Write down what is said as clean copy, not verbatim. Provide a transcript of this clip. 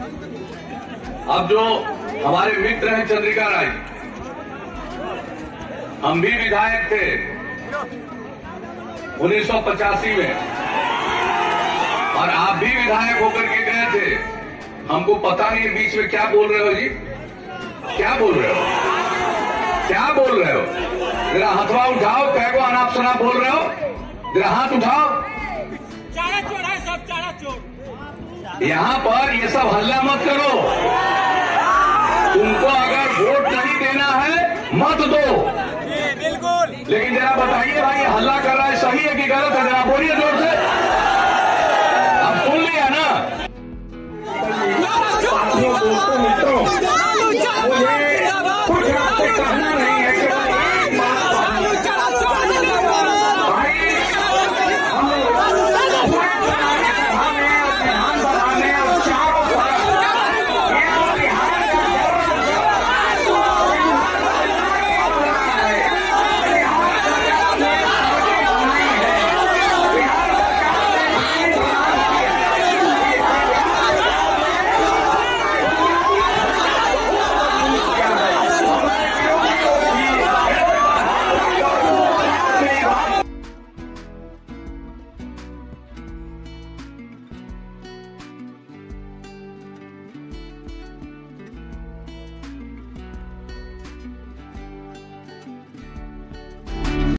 अब जो हमारे मित्र हैं चंद्रिका राय, हम भी विधायक थे 1985 में और आप भी विधायक होकर के गए थे। हमको पता नहीं बीच में क्या बोल रहे हो जी, क्या बोल रहे हो, क्या बोल रहे हो? जरा हथवा उठाओ, कह को अनाप शनाप बोल रहे हो, जरा हाथ उठाओ। चारा चोर है सब, चारा चोर। यहाँ पर ये सब हल्ला मत करो। तुमको अगर वोट नहीं देना है मत दो, बिल्कुल। लेकिन जरा बताइए भाई, हल्ला कर रहा है सही है कि गलत है? जरा बोलिए जोर से।